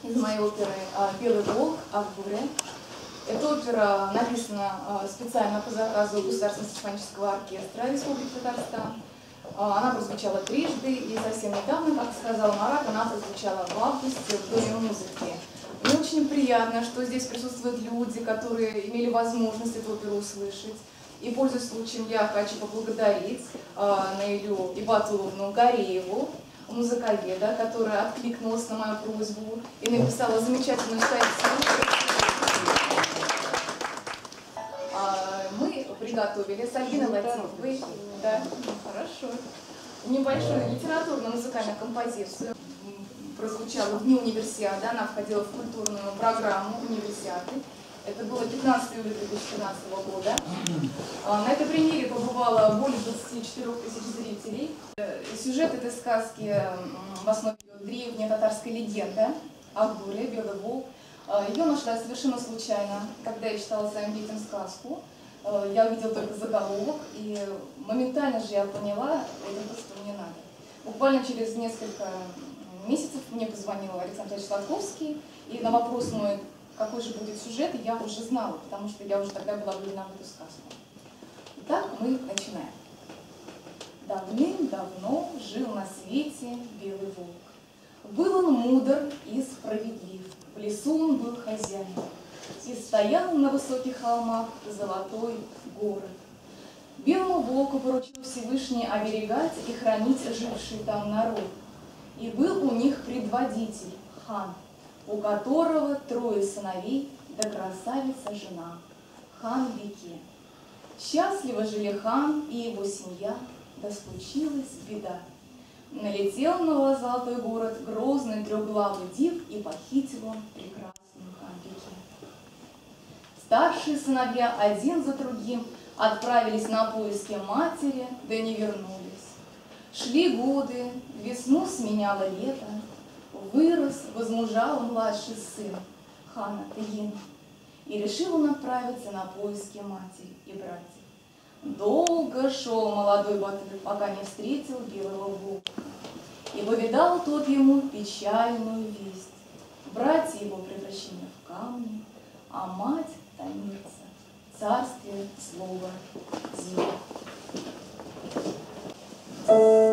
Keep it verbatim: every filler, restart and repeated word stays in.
из моей оперы «Белый волк» Акбуре. Эта опера написана специально по заказу Государственного симфонического оркестра Республики Татарстан. Она прозвучала трижды, и совсем недавно, как сказал Марат, она прозвучала в августе в Доме музыки. Мне очень приятно, что здесь присутствуют люди, которые имели возможность эту оперу услышать. И, пользуясь случаем, я хочу поблагодарить э, Наилю Ибатуловну Гарееву, музыковеда, которая откликнулась на мою просьбу и написала замечательную статью. Мы приготовили с Альбиной Латифовой, да, хорошо, небольшую литературно-музыкальную композицию. Прозвучала в дни универсиады, она входила в культурную программу универсиады. Это было пятнадцатого июля две тысячи тринадцатого года. На этой премьере побывало более двадцати четырёх тысяч зрителей. Сюжет этой сказки в основе древняя татарская легенда Акбуре, «Белый волк». Ее нашла совершенно случайно, когда я читала своим детям сказку. Я увидела только заголовок, и моментально же я поняла, это то, что мне надо. Буквально через несколько месяцев мне позвонил Александр Сладковский, и на вопрос мой, какой же будет сюжет, я уже знала, потому что я уже тогда была влюблена в эту сказку. Итак, мы начинаем. Давным-давно жил на свете белый волк. Был он мудр и справедлив, в лесу он был хозяин, и стоял на высоких холмах золотой город. Белому волку поручил Всевышний оберегать и хранить живший там народ. И был у них предводитель, хан, у которого трое сыновей, да красавица жена, хан Беке. Счастливо жили хан и его семья, да случилась беда. Налетел на золотой город грозный трехглавый див, и похитил он прекрасную хан Беке. Старшие сыновья один за другим отправились на поиски матери, да не вернулись. Шли годы, весну сменяло лето, вырос, возмужал младший сын хана Тагин, и решил он отправиться на поиски матери и братьев. Долго шел молодой батыр, пока не встретил белого волка, и повидал тот ему печальную весть. Братья его превращены в камни, а мать томится, царствие слова зла.